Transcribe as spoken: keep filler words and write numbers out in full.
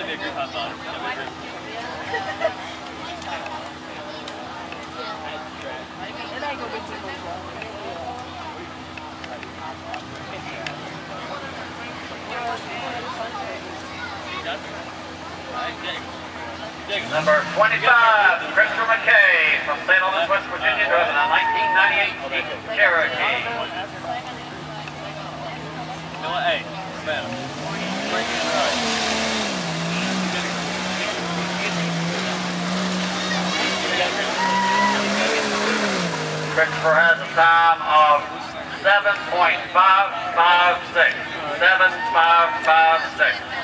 be a group hot dog. Number twenty-five, Christopher McKay from Saint Louis, West Virginia, driving a nineteen ninety-eight Jeep Cherokee. You know what? Hey, man. Christopher has a time of seven point five five six. seven point five five six.